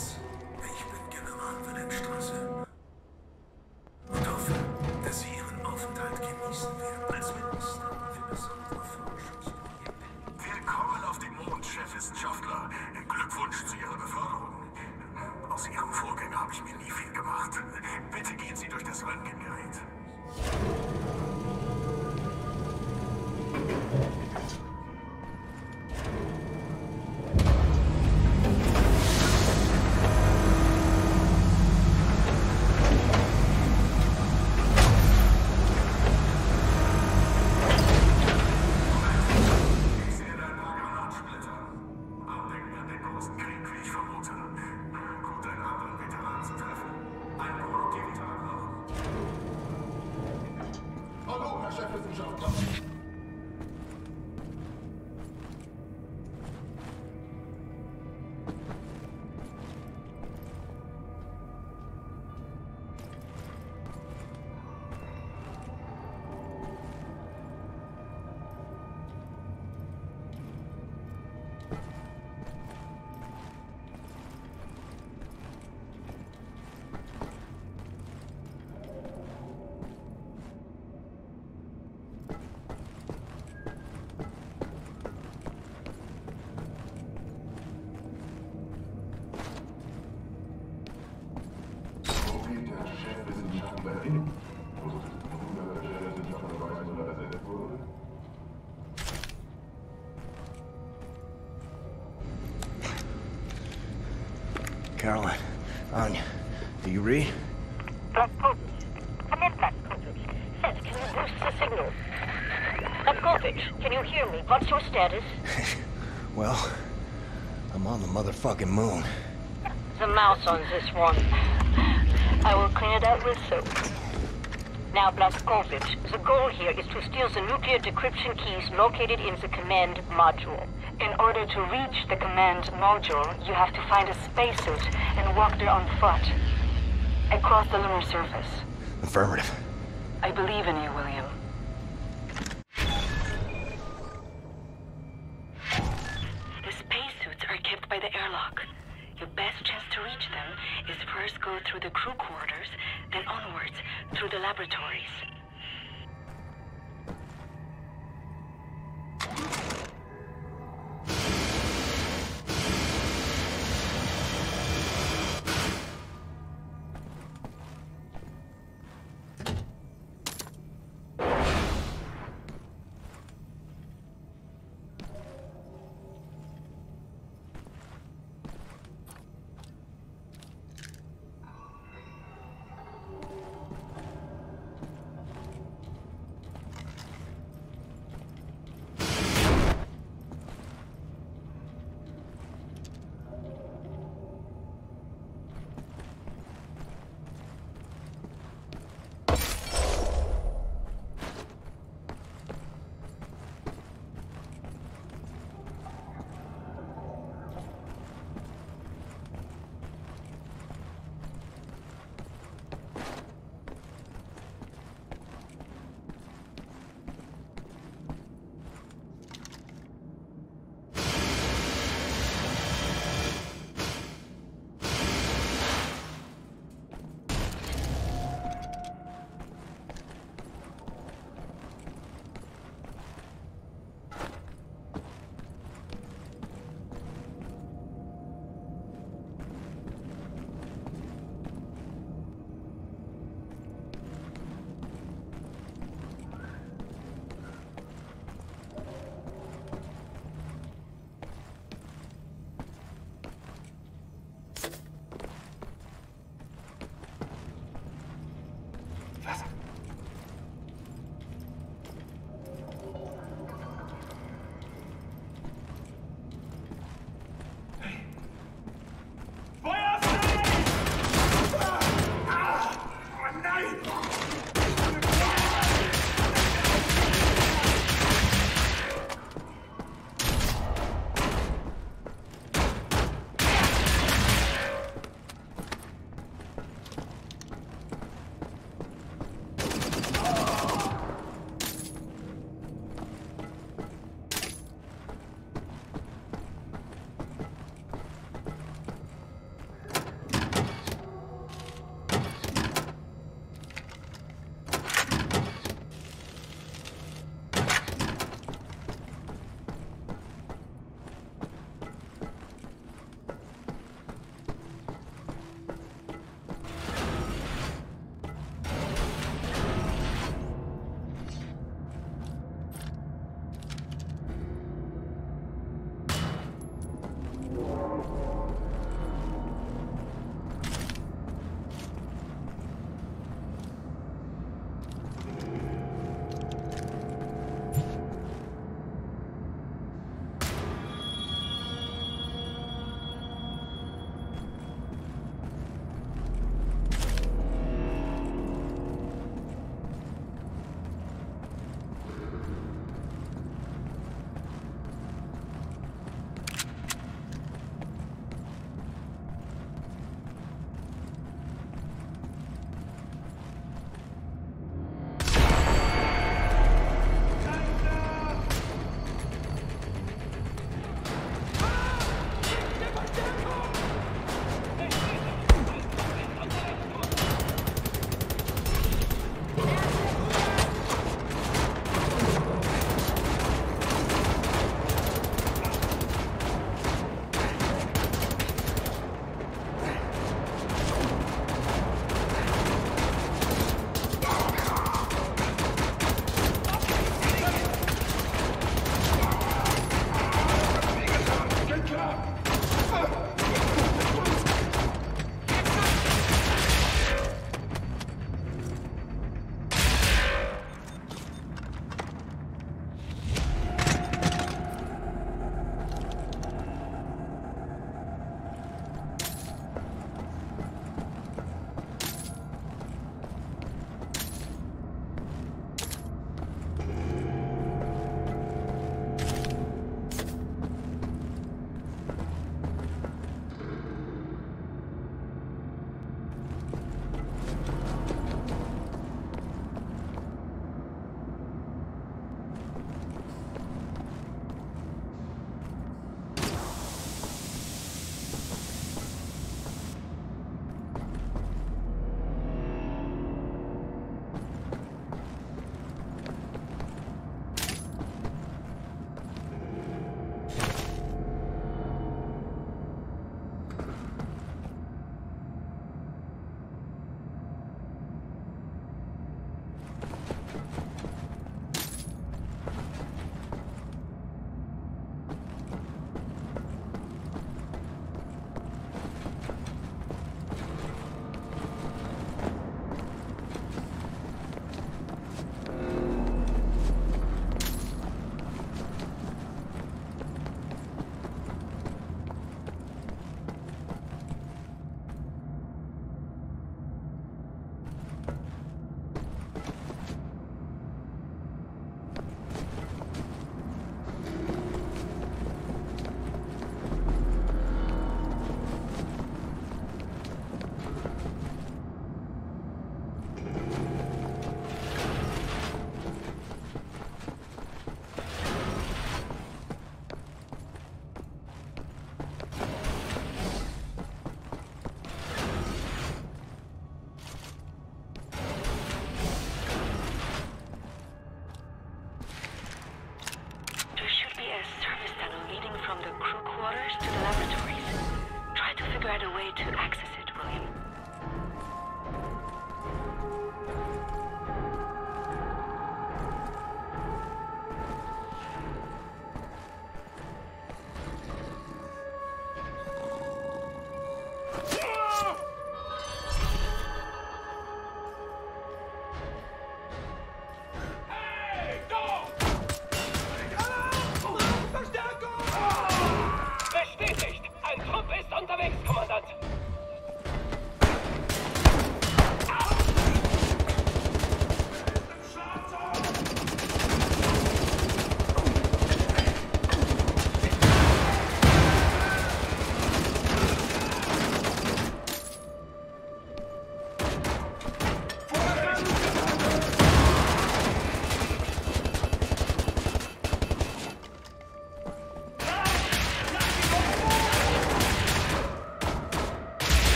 Pass. Ich bin General Wilhelmstraße und hoffe, dass Sie Ihren Aufenthalt genießen werden als Minister für besondere Forschungsprojekte. Willkommen auf dem Mond, Chefwissenschaftler. Glückwunsch zu Ihrer Beförderung. Aus Ihrem Vorgänger habe ich mir nie viel gemacht. Bitte gehen Sie durch das Röntgengerät. Caroline, Anya, do you read? Blazkowicz. Come in, Blazkowicz. Yes, can you boost the signal? Blazkowicz, can you hear me? What's your status? Well, I'm on the motherfucking moon. The mouse on this one. I will clean it out with soap. Now, Blazkowicz, the goal here is to steal the nuclear decryption keys located in the command module. In order to reach the command module, you have to find a spacesuit and walk there on foot. Across the lunar surface. Affirmative. I believe in you, William. The spacesuits are kept by the airlock. Your best chance to reach them is first go through the crew quarters, then onwards through the laboratories.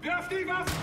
Wirf die Waffe!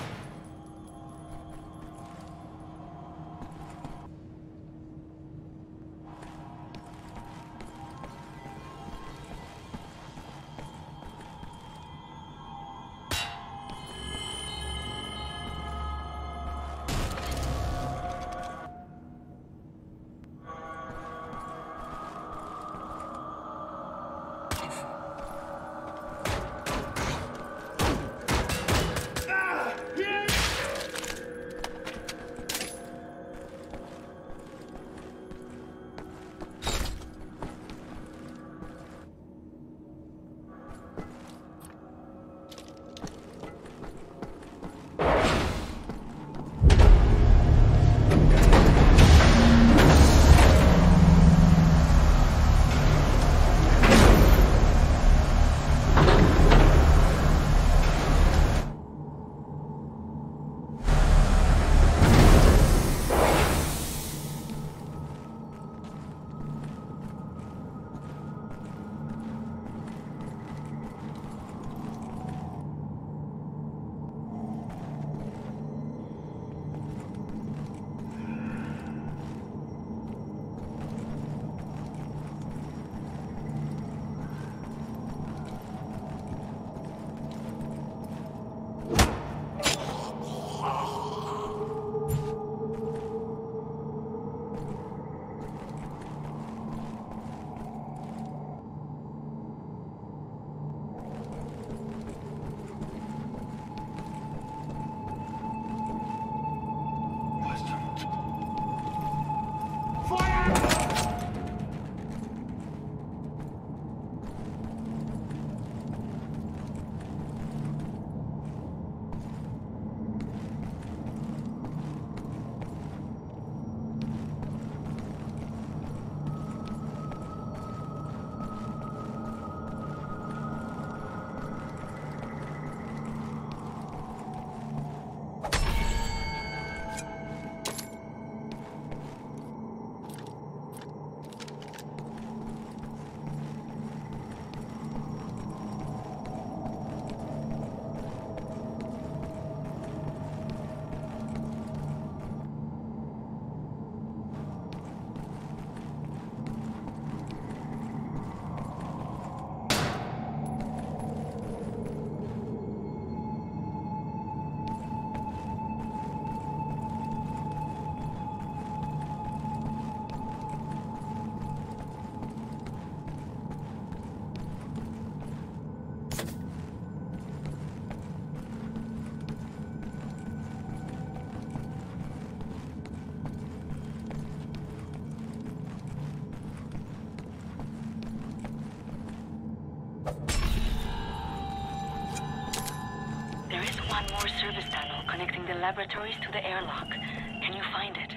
One more service tunnel connecting the laboratories to the airlock. Can you find it?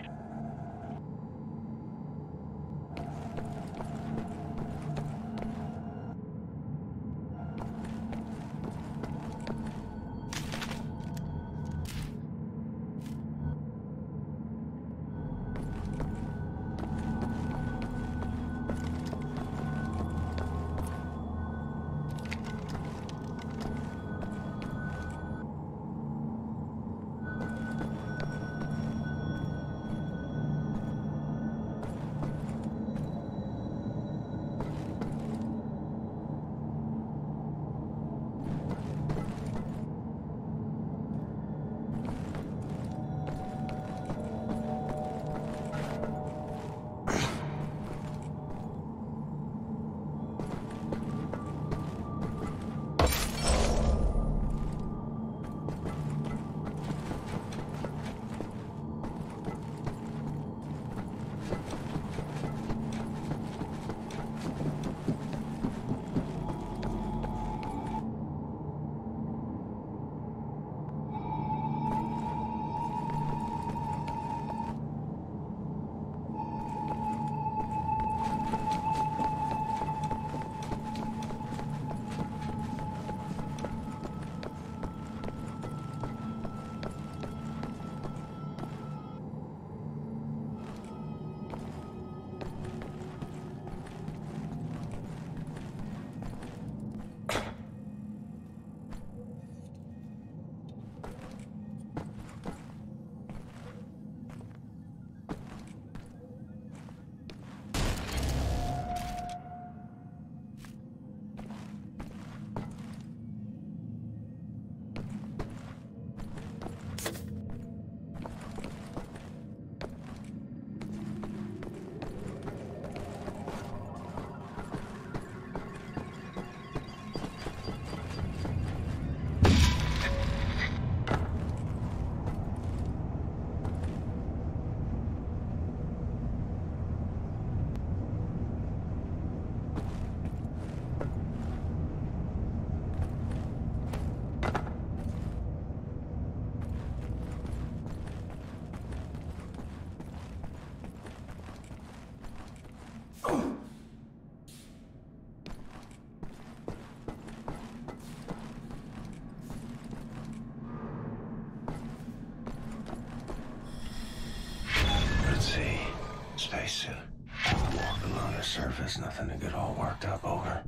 is nothing to get all worked up over.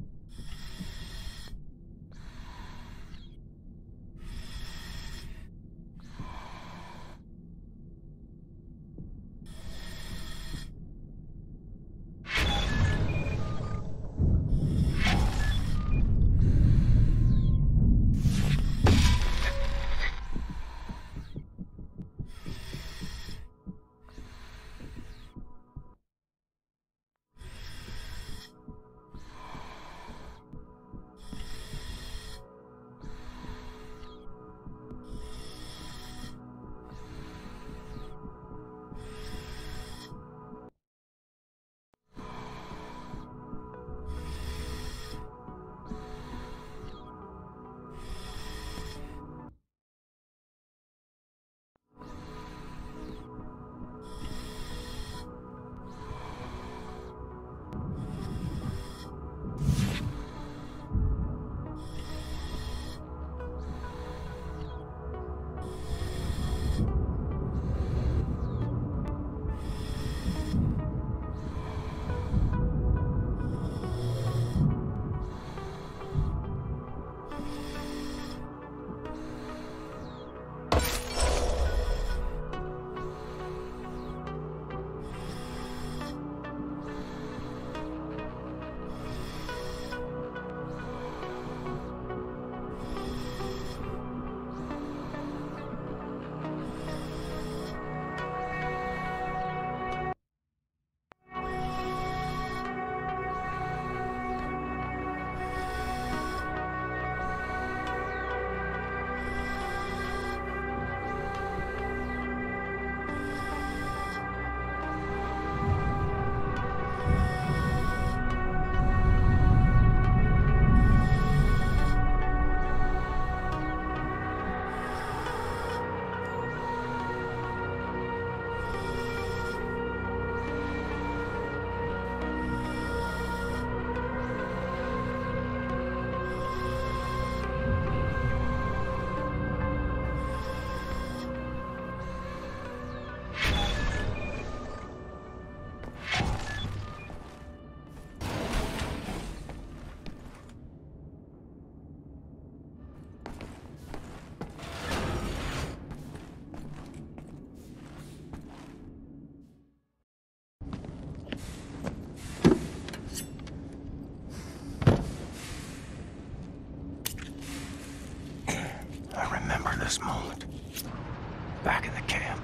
This moment, back in the camp.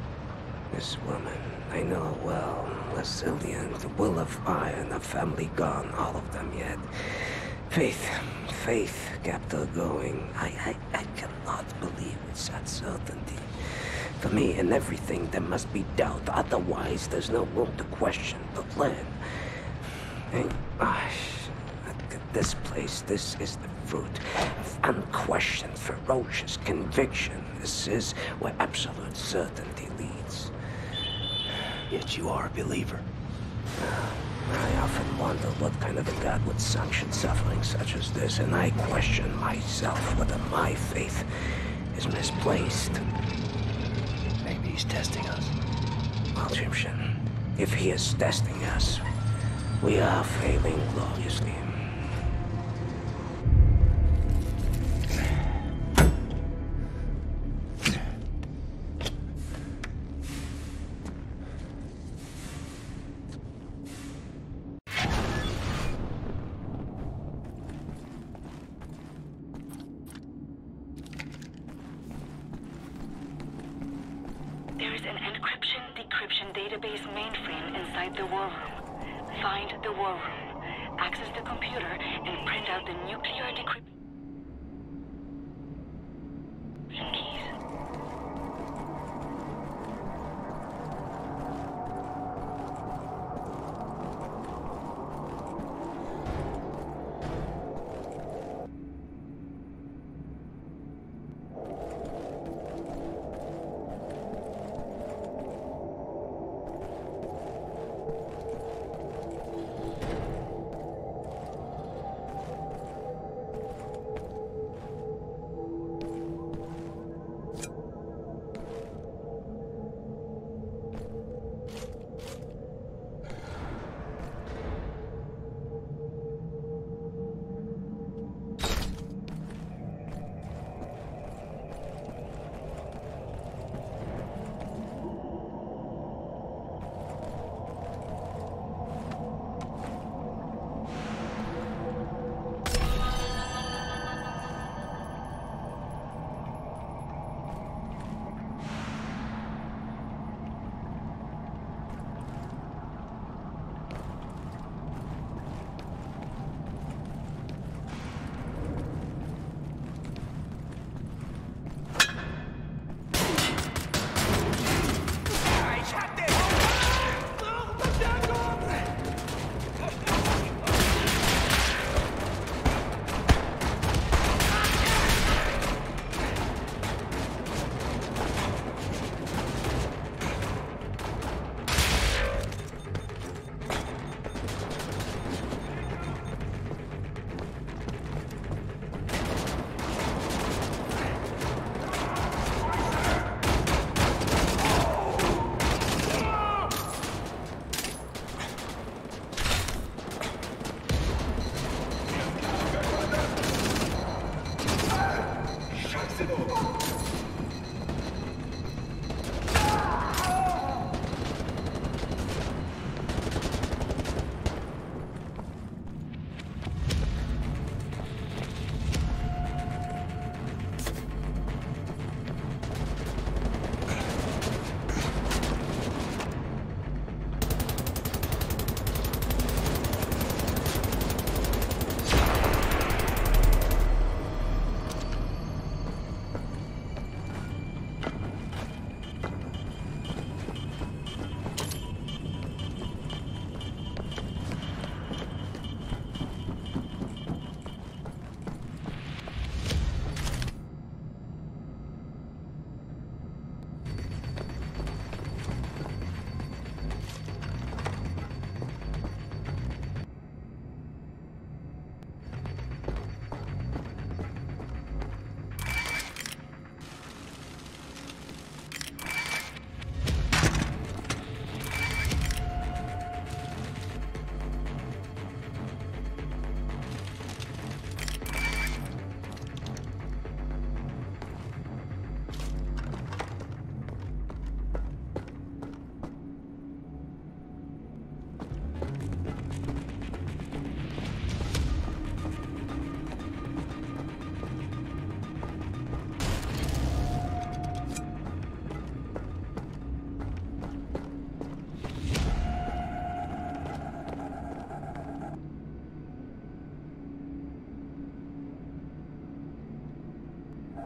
This woman, I know her well. Resilient, the will of iron, a family gone, all of them yet. Faith kept her going. I cannot believe it's that certainty. For me, in everything, there must be doubt. Otherwise, there's no room to question the plan. And, this place, this is the fruit of unquestioned, ferocious conviction. This is where absolute certainty leads. Yet you are a believer. I often wonder what kind of a God would sanction suffering such as this, and I question myself whether my faith is misplaced. Maybe he's testing us. Well, Jimshin, if he is testing us, we are failing gloriously. There is an encryption-decryption database mainframe inside the war room. Find the war room, access the computer, and print out the nuclear decryption keys.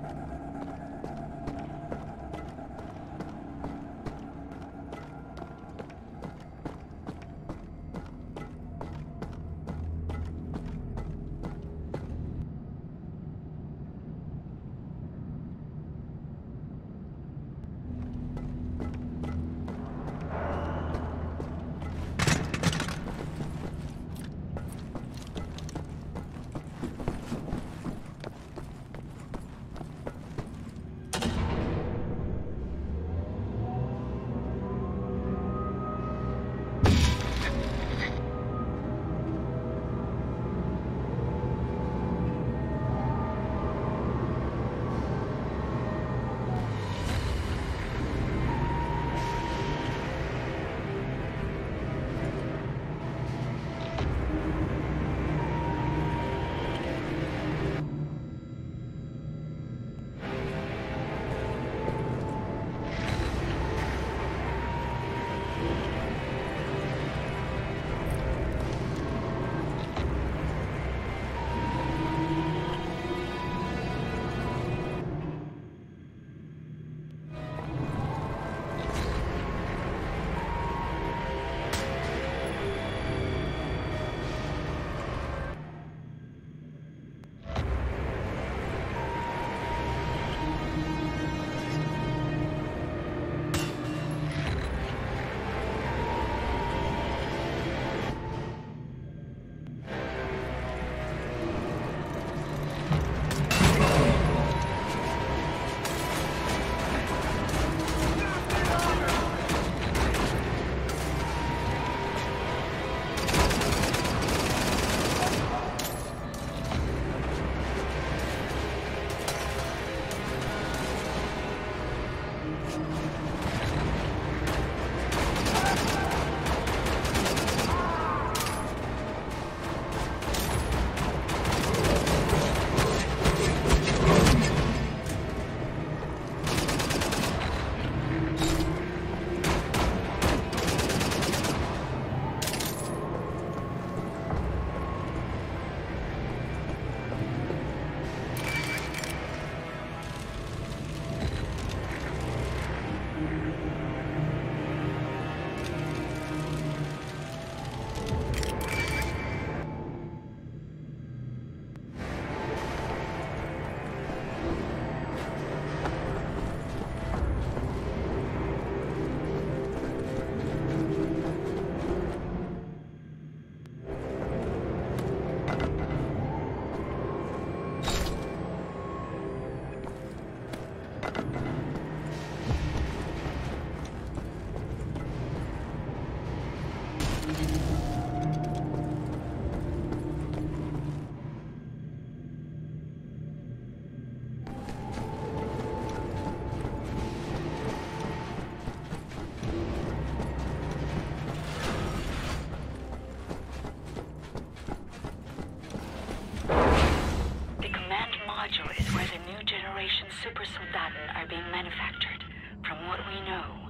Super Soldaten are being manufactured. From what we know,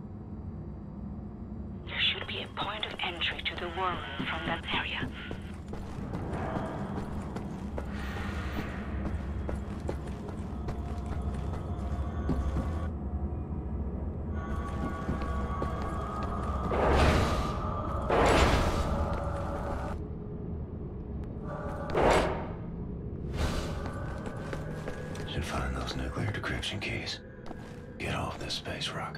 there should be a point of entry to the war room from that area. Should find those nuclear decryption keys. Get off this space rock.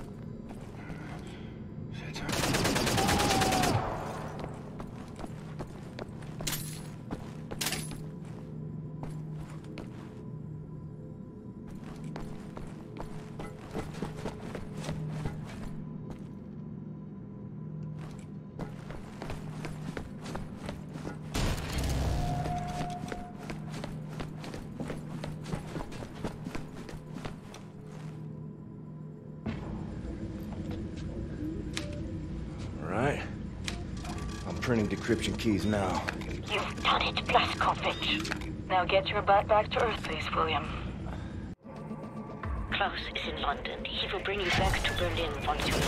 Right. I'm printing decryption keys now. You've done it, Blazkowicz. Now get your butt back to Earth, please, William. Klaus is in London. He will bring you back to Berlin once you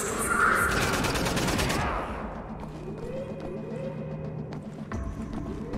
land.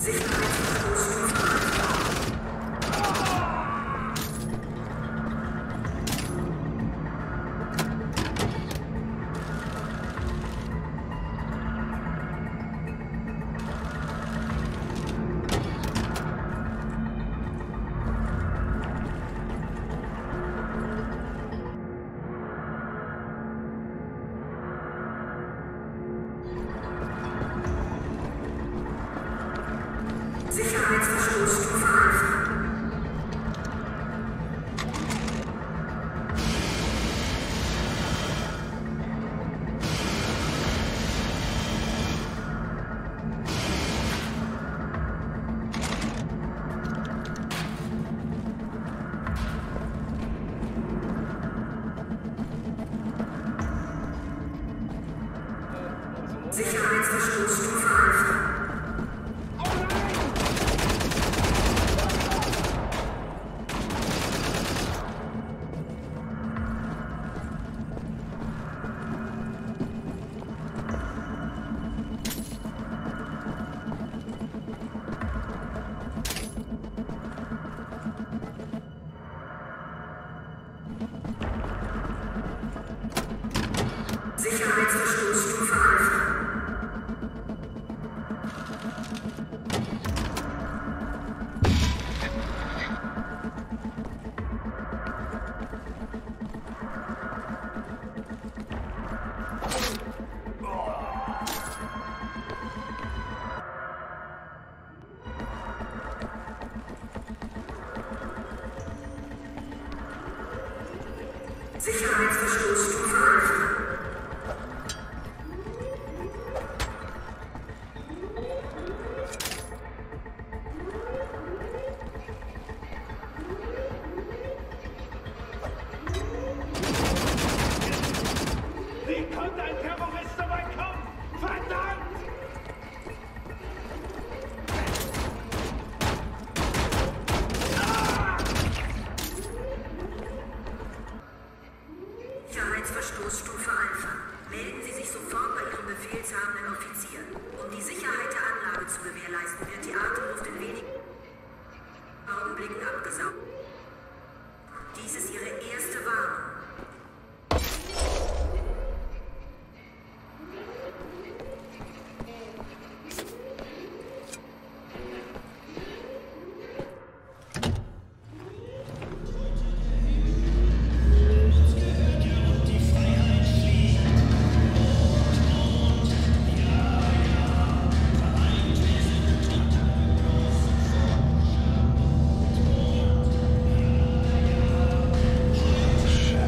Shit.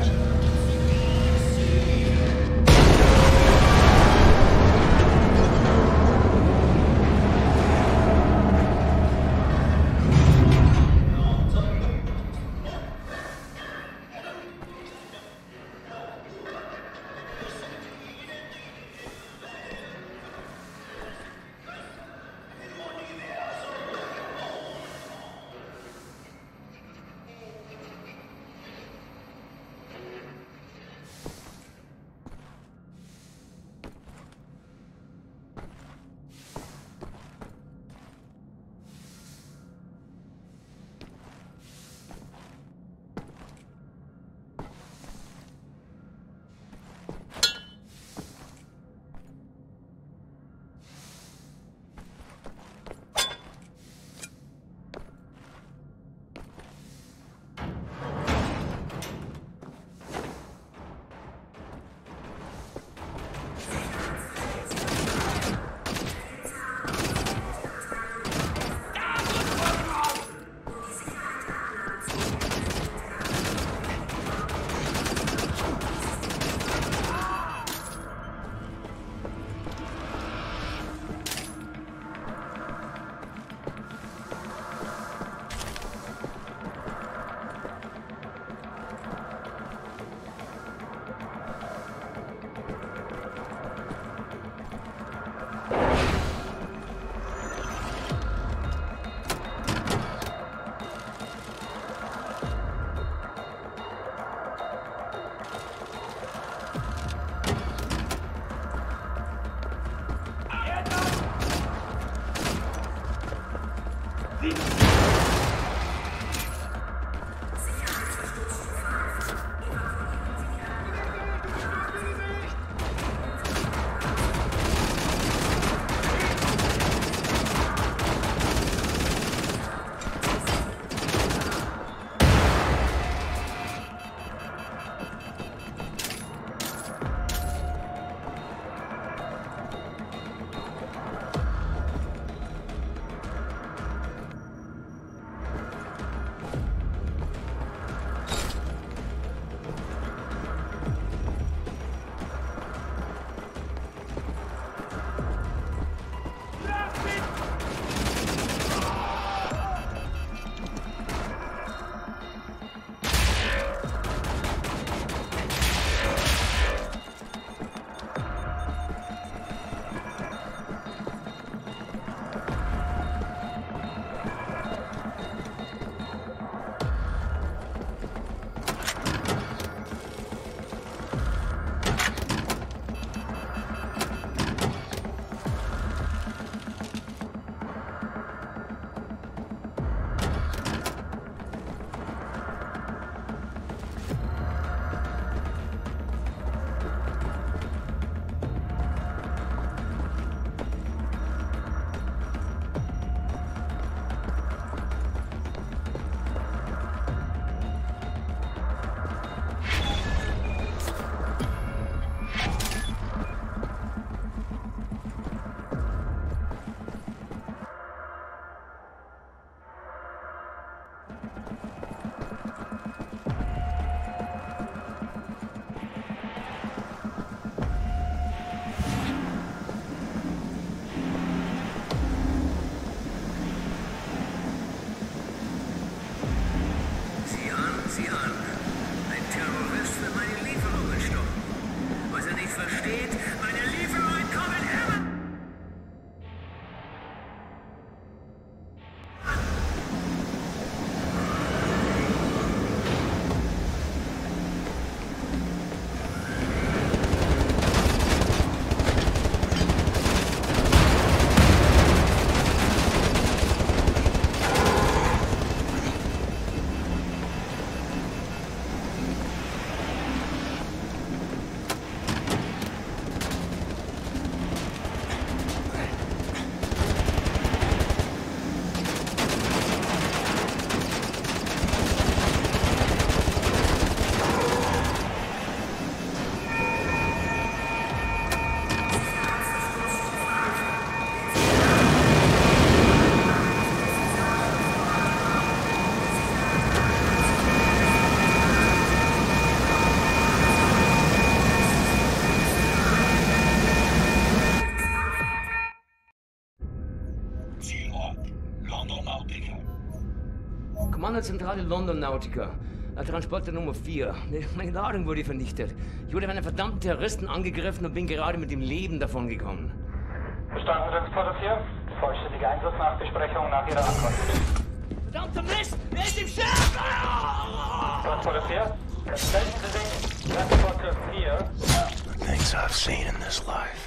Kommandozentrale London Nautica. Transporter Nummer 4. Meine Ladung wurde vernichtet. Ich wurde von einem verdammten Terroristen angegriffen und bin gerade mit dem Leben davongekommen. Verstanden, Transporter 4. Vollständige Einsatznachbesprechung nach Ihrer Ankunft. Verdammter Mist! Wer ist im Schiff? Transporter 4. Melden Sie sich. Transporter 4. Things I've seen in this life.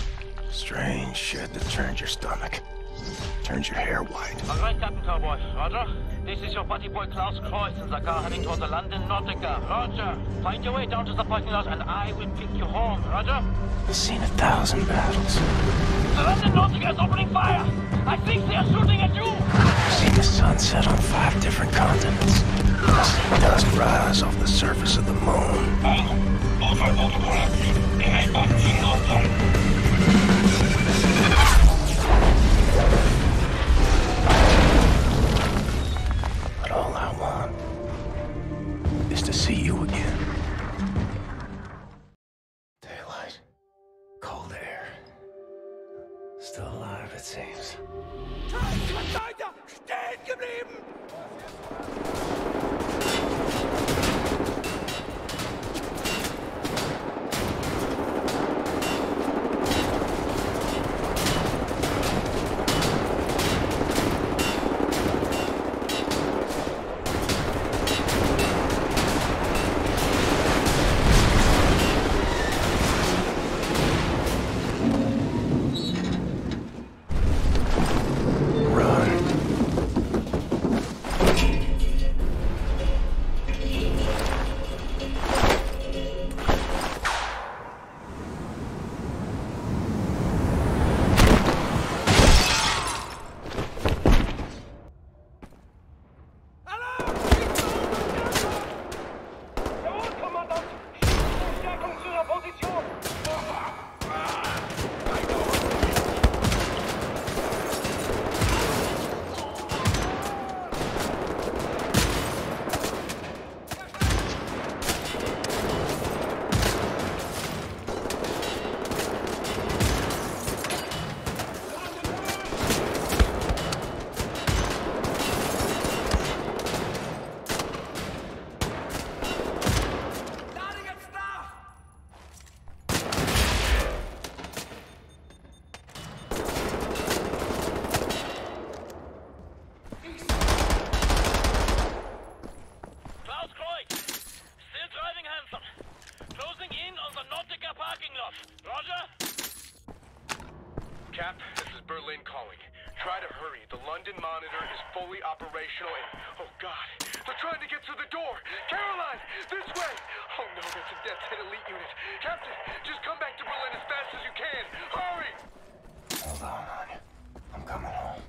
Strange shit that turns your stomach. Turns your hair white. All right, Captain Cowboy. Roger. This is your buddy boy Klaus Kreuz in the car heading toward the London Nautica. Roger. Find your way down to the parking lot and I will pick you home. Roger. I've seen 1,000 battles. The London Nautica is opening fire. I think they are shooting at you. I've seen the sun set on 5 different continents. I've seen dust rise off the surface of the moon. But all I want is to see you again. Daylight. Cold air. Still alive, it seems. Stehen geblieben! Berlin calling. Try to hurry. The London Monitor is fully operational and... Oh, God. They're trying to get to the door! Caroline! This way! Oh, no, that's a Death's Head elite unit. Captain, just come back to Berlin as fast as you can! Hurry! Hold on, hon. I'm coming home.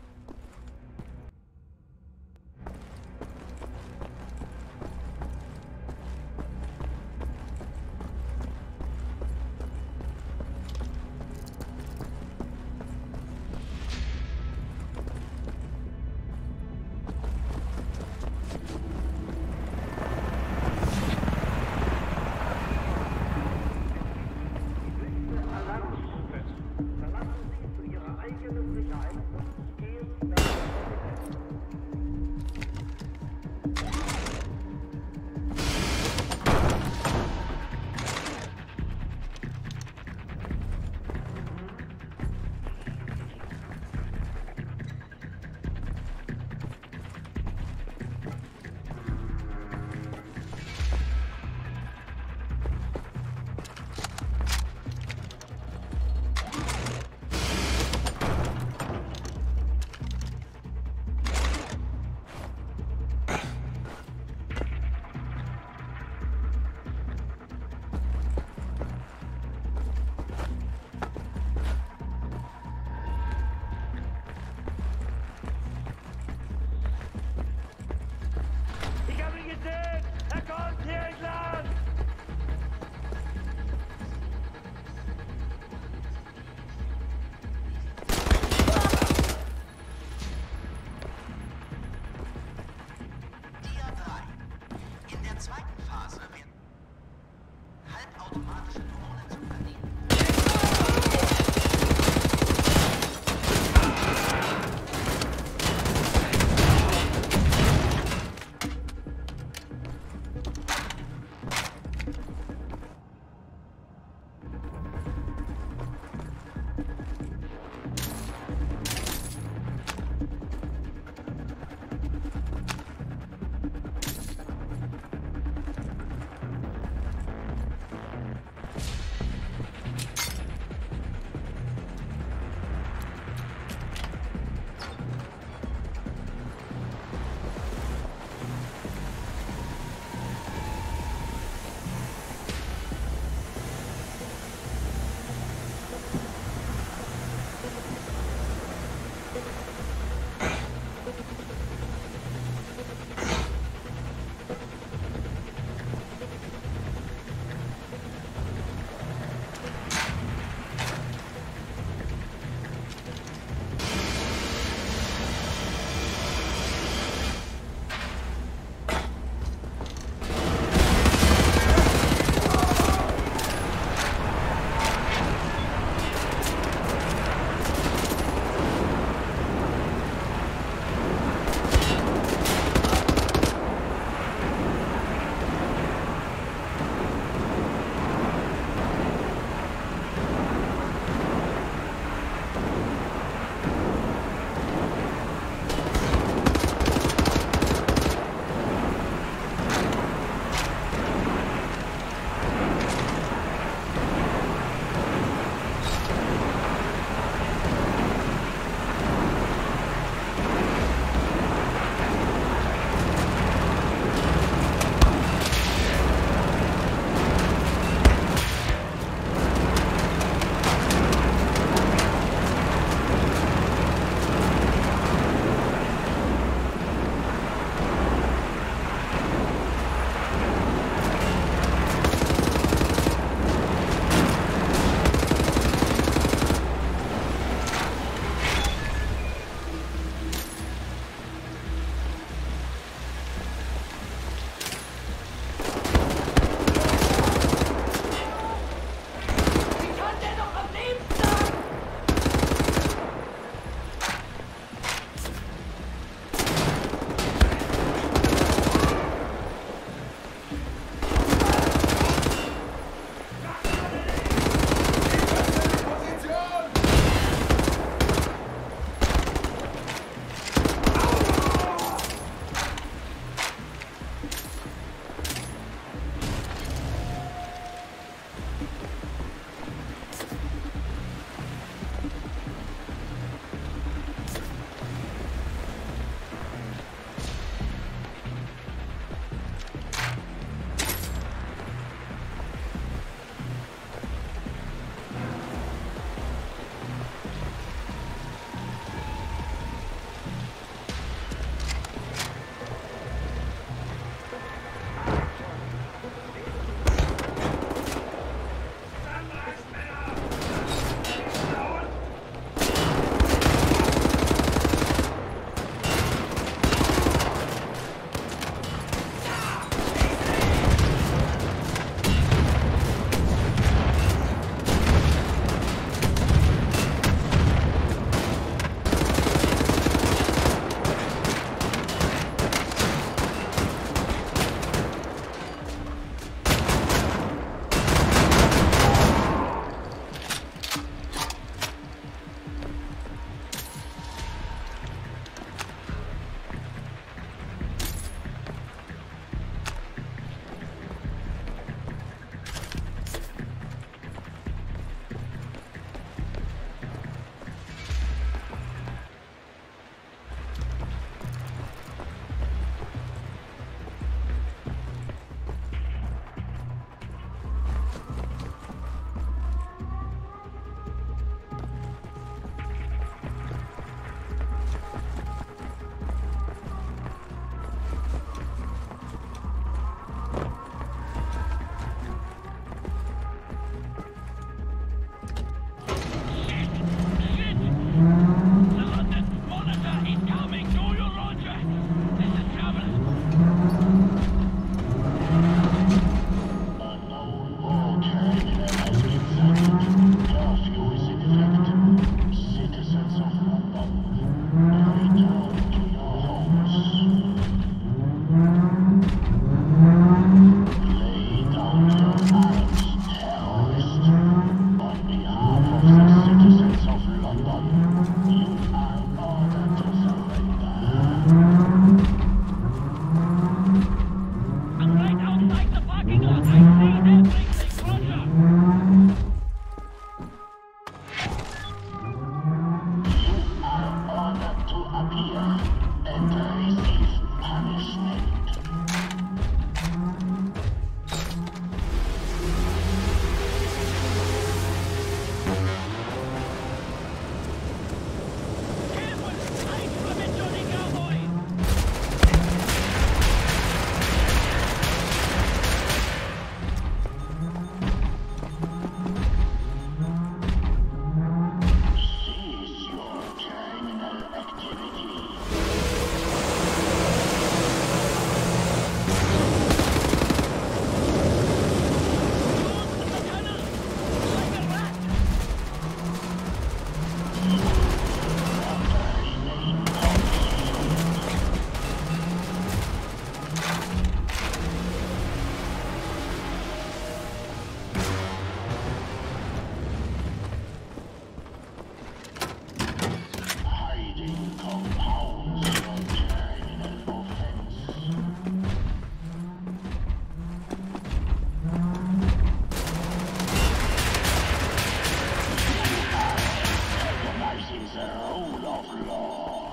the rule of law.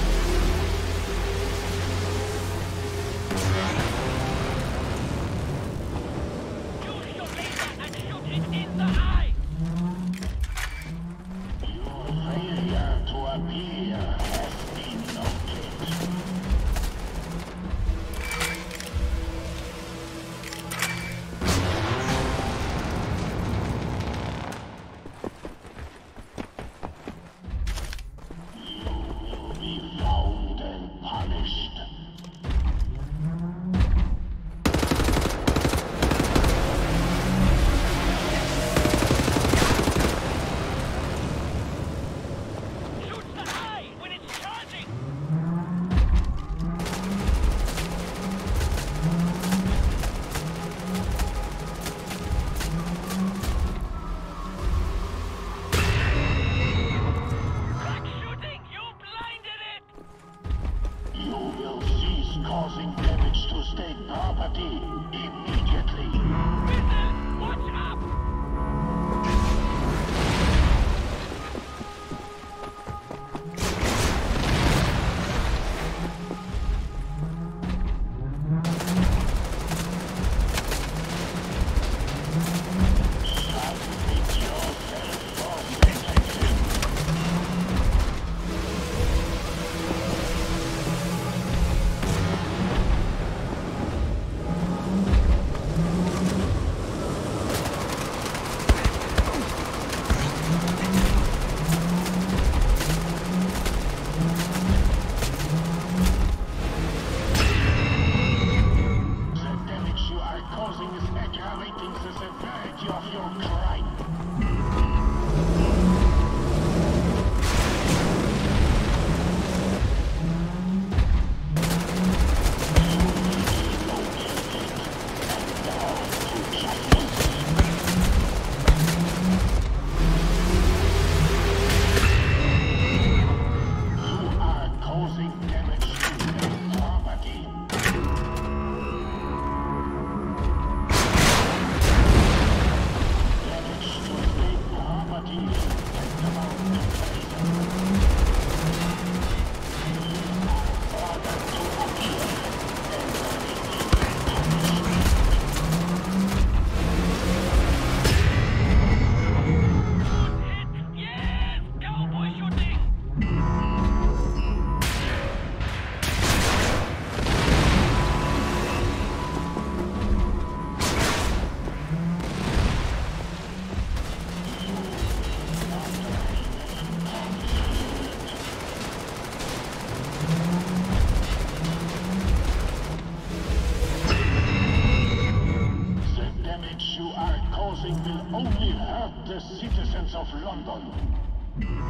Use your laser and shoot it in the eye! Your failure to appear has been noted. Found and punished. Shoot the eye when it's charging! Crack shooting! You blinded it! You will cease causing damage to state property immediately. Whistle! Watch up! Submit yourself for sentencing. The damage you are causing is aggravating the severity of your crime. You are causing damage to state property. Damage to state property is tantamount to treason. Order to appear and Hit! Yes! Cowboy shooting! The damage you are causing will only hurt the citizens of London.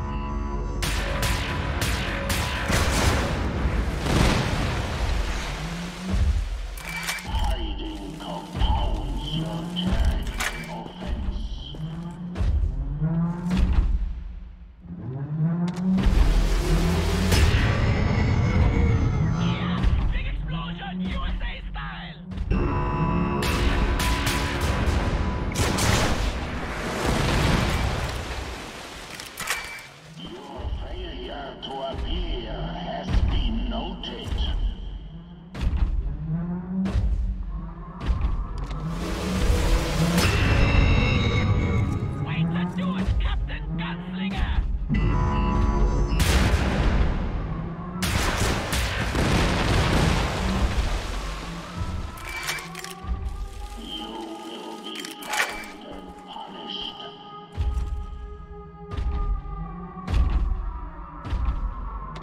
Hiding compounds your terrible offense. Yeah! Big explosion! USA style! Your failure to appear has been noted. Wait to do it, Captain Gunslinger! You will be found and punished.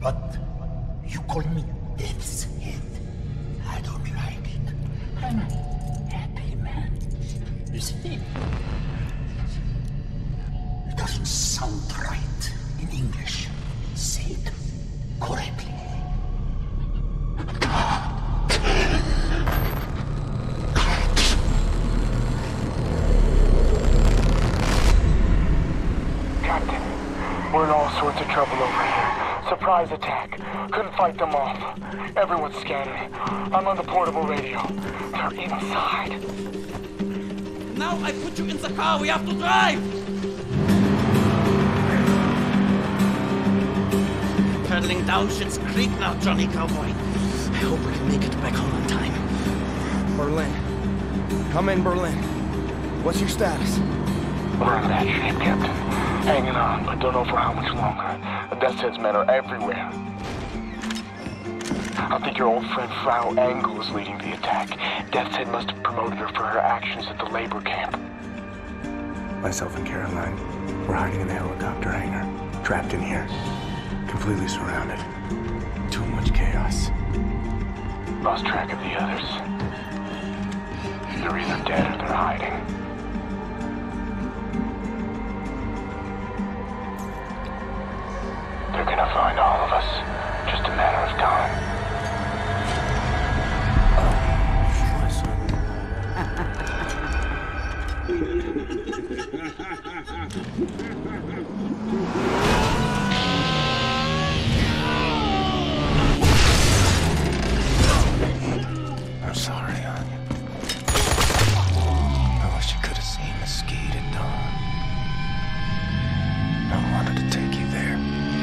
But you call me Death's Head. I don't like it. I'm a happy man. You see? It doesn't sound right in English. Say it correctly. Captain, we're in all sorts of trouble over here. Surprise attack. Couldn't fight them off. Everyone's scattered. I'm on the portable radio. They're inside. Now I put you in the car. We have to drive. Pedaling down Schitt's Creek now, Johnny Cowboy. I hope we can make it back home in time. Berlin. Come in, Berlin. What's your status? We're in bad shape, Captain. Hanging on, but don't know for how much longer. The Death's Head's men are everywhere. I think your old friend Frau Engel is leading the attack. Death's Head must have promoted her for her actions at the labor camp. Myself and Caroline, we're hiding in the helicopter hangar. Trapped in here. Completely surrounded. Too much chaos. Lost track of the others. They're either dead or they're hiding. They're gonna find all of us. Just a matter of time. I'm sorry, Anya. I wish you could have seen Mesquite at dawn. I wanted to take you there.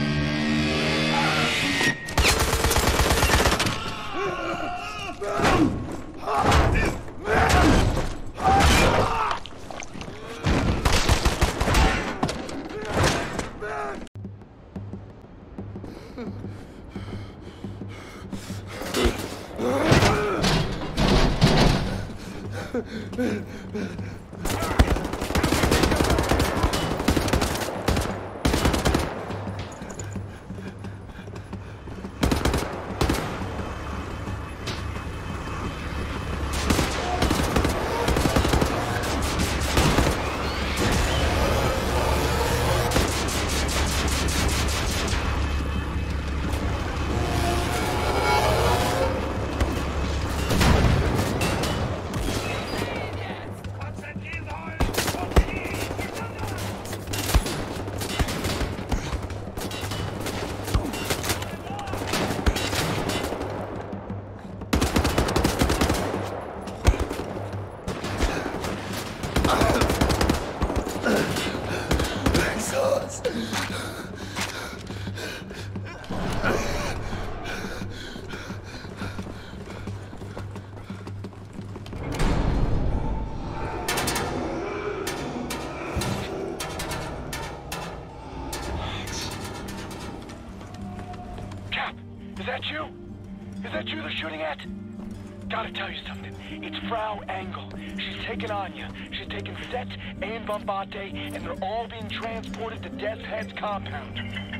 Is that you they're shooting at? Gotta tell you something. It's Frau Engel. She's taken Anya. She's taken Set and Bombate, and they're all being transported to Death's Head's compound.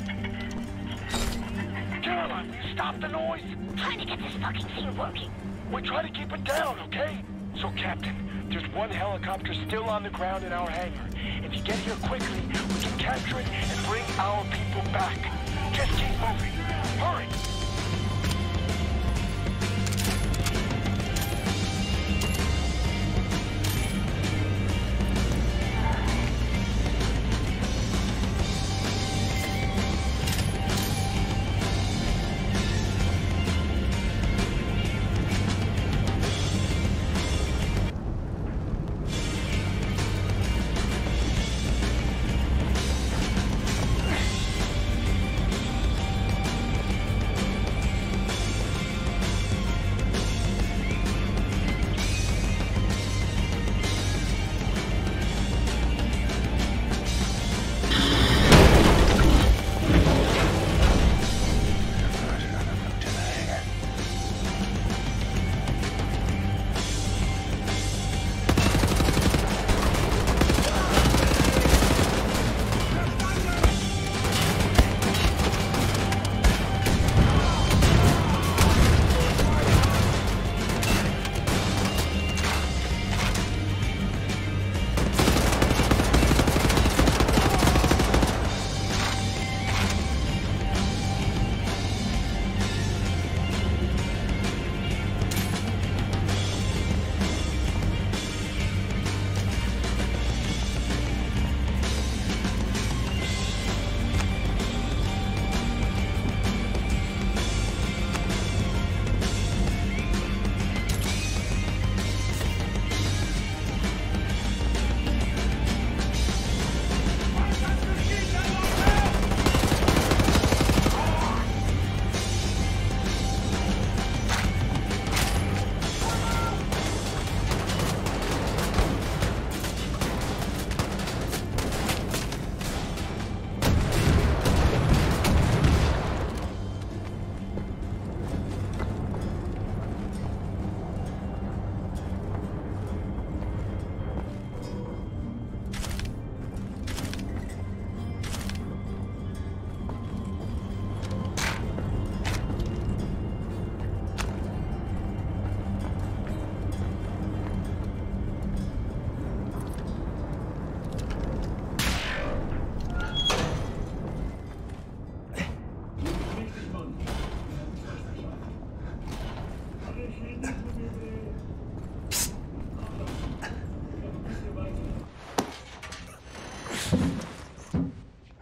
Caroline, will you stop the noise? I'm trying to get this fucking thing working. We try to keep it down, okay? So, Captain, there's one helicopter still on the ground in our hangar. If you get here quickly, we can capture it and bring our people back. Just keep moving. Hurry!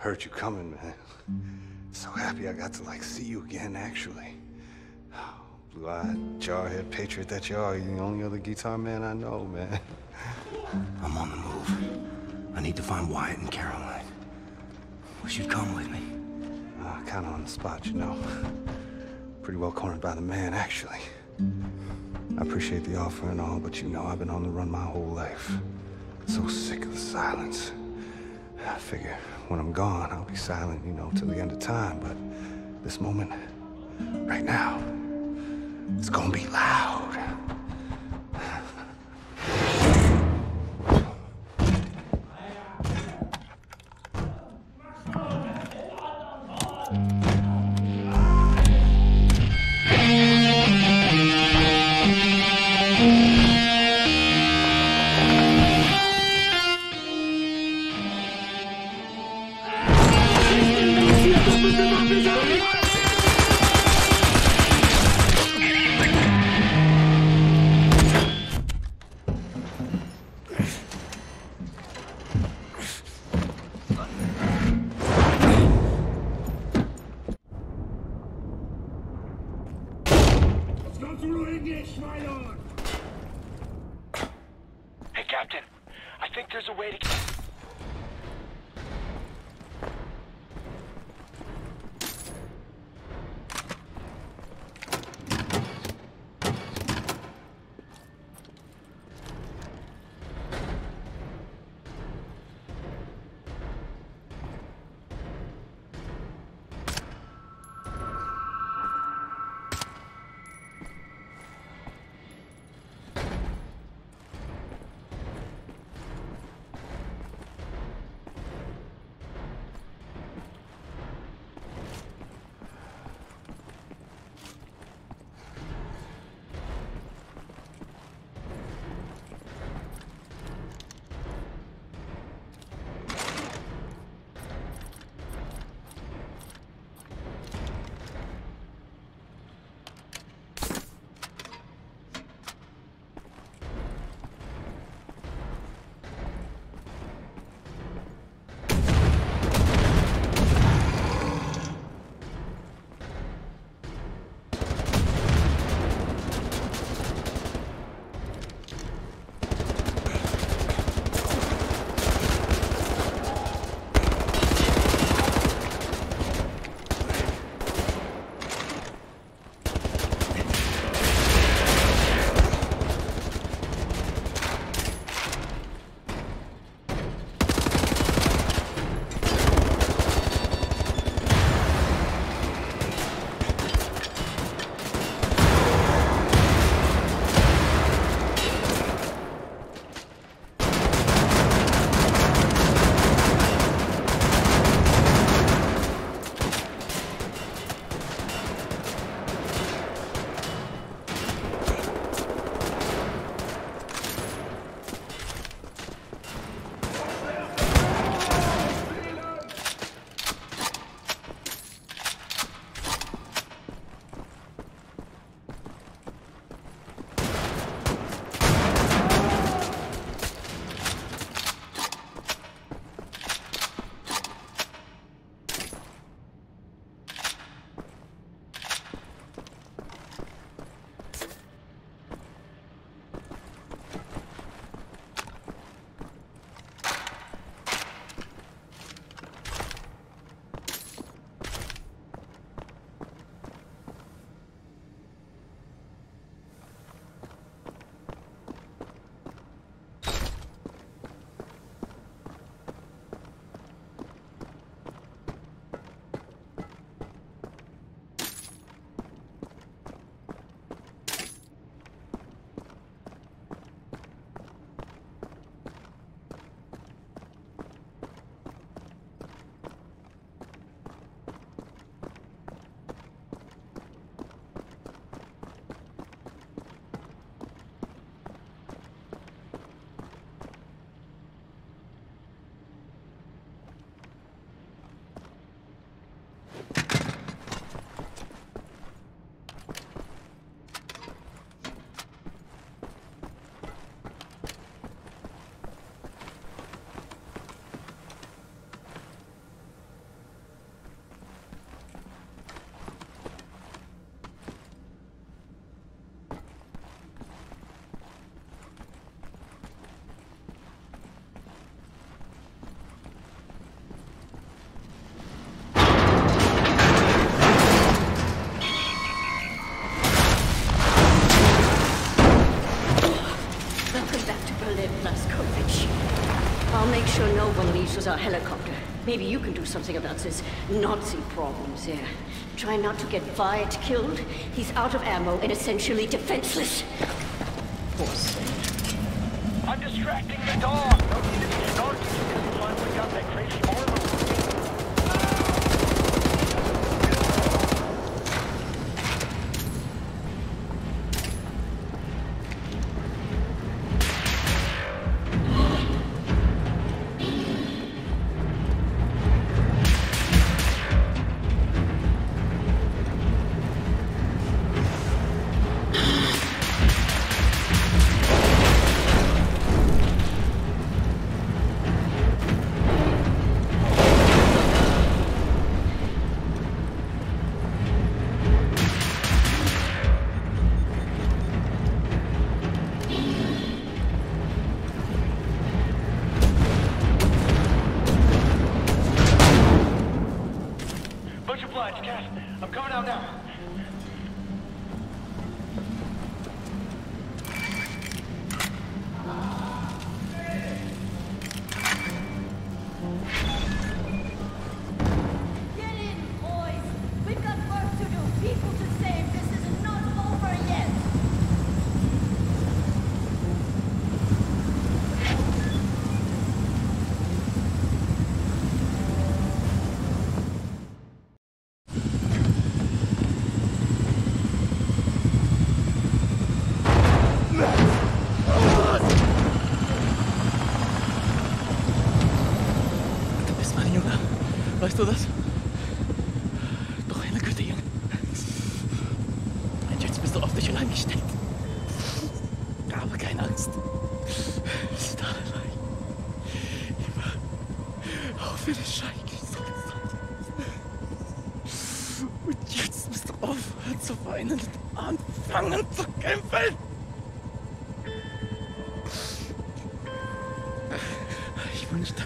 heard you coming, man. So happy I got to, like, see you again, actually. Blue-eyed, jarhead patriot that you are. You're the only other guitar man I know, man. I'm on the move. I need to find Wyatt and Caroline. Wish you'd come with me. Kind of on the spot, you know. Pretty well cornered by the man, actually. I appreciate the offer and all, but you know I've been on the run my whole life. So sick of the silence. I figure when I'm gone, I'll be silent, you know, till the end of time, but this moment, right now, it's gonna be loud. Hey, Captain. I think there's a way to... maybe you can do something about this Nazi problems there. Try not to get Wyatt killed. He's out of ammo and essentially defenseless. Poor thing. I'm distracting the dog. No need to be snarky because he finally got that crazy armor. I'm coming out now. Get in, boys. We've got work to do. People to save. This is not over yet. Weißt du das? Doch eine Güte, Junge. Und jetzt bist du auf dich allein gestellt. Aber keine Angst. Ist da allein. Immer auf den Schein gesagt. Und jetzt musst du aufhören zu weinen und anfangen zu kämpfen. Ich wünschte,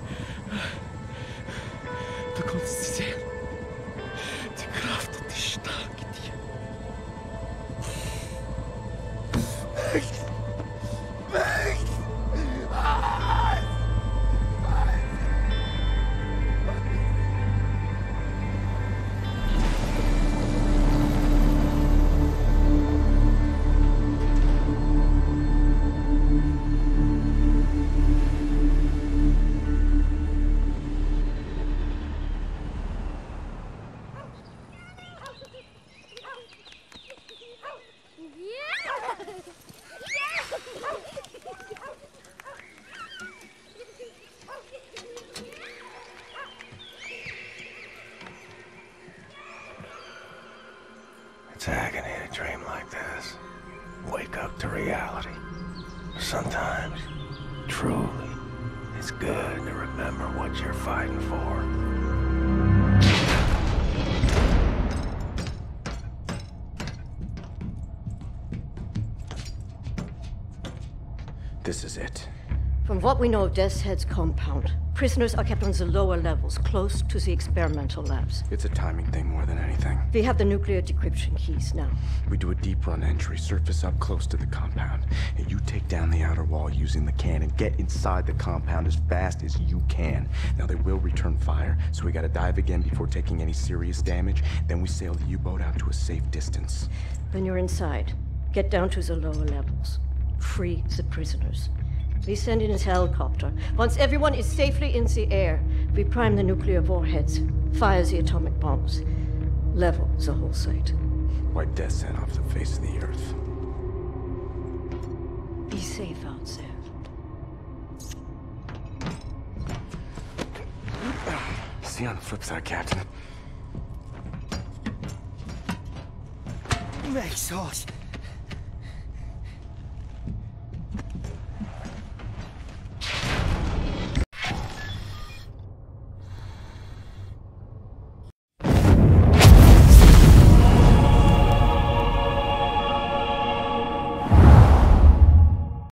du konntest sie sehen. Die Kraft und die Stärke dir. It's agony to dream like this. Wake up to reality. Sometimes, truly, it's good to remember what you're fighting for. This is it. From what we know of Death's Head's compound, prisoners are kept on the lower levels, close to the experimental labs. It's a timing thing more than anything. We have the nuclear decryption keys now. We do a deep run entry, surface up close to the compound, and you take down the outer wall using the cannon. Get inside the compound as fast as you can. Now they will return fire, so we gotta dive again before taking any serious damage. Then we sail the U-boat out to a safe distance. When you're inside, get down to the lower levels. Free the prisoners. We send in a helicopter. Once everyone is safely in the air, we prime the nuclear warheads, fire the atomic bombs, level the whole site. Wipe Death's Head off the face of the earth. Be safe out there. See you on the flip side, Captain. Exhaust.